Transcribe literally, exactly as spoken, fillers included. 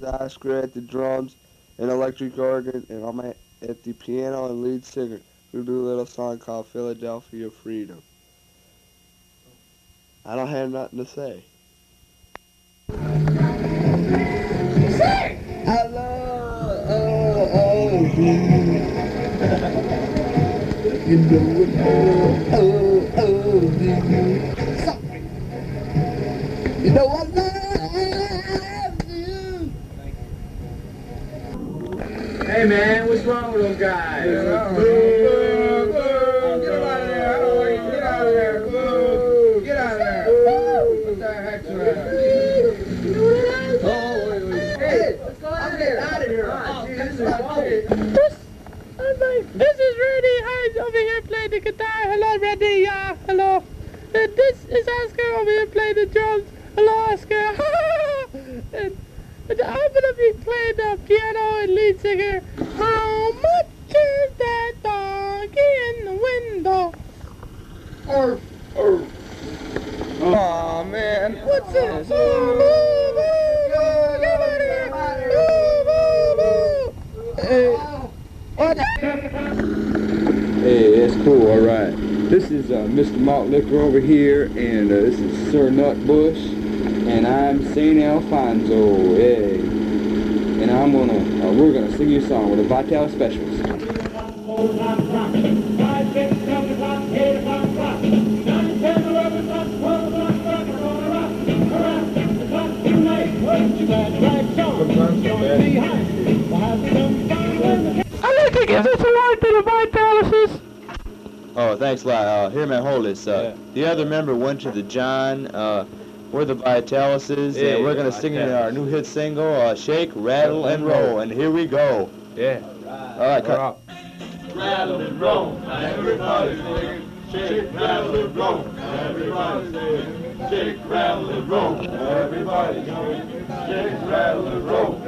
Oscar at the drums and electric organ, and I'm at, at the piano and lead singer. We do a little song called Philadelphia Freedom. I don't have nothing to say. Hello, oh, oh, you know it, oh, oh, oh, you know I love you. Hey man, what's wrong with those guys? Boo, boo, boo, get out of there, how are you? Get out of there, boo, get out of there. What the heck's the matter? Oh, wait, wait. Hey, let's go out of here. Out of here. Oh, this is This, I'm like, this is Rudy Hines over here playing the guitar. Hello, Randy. Yeah, hello. And this is Oscar over here playing the drums. Hello, Oscar. and, and I'm gonna be playing the piano and lead singer. How much is that doggy in the window? Arf, arf. Aw, man. What's this? Oh, boo, boo, boo, get out of here. Boo, boo, boo. Hey, what? Hey, that's cool, all right. This is uh, Mister Malt Liquor over here, and uh, this is Sir Nutbush, and I'm Saint Alfonso, hey. And I'm gonna, uh, we're gonna sing you a song with the Vital Specials. I'd like to give this award to the Vitalists. Oh, thanks a lot. Uh, here, man, hold this. Uh, Yeah. The other member went to the John. Uh, we're the Vitalists, Yeah, and we're going to yeah, sing Vitalis. our new hit single, uh, Shake, Rattle, and Roll. And here we go. Yeah. All right, cut. Up. Rattle and roll, now everybody sing. Shake, rattle and roll, now everybody sing. Shake, rattle and roll, now everybody sing. Shake, rattle and roll.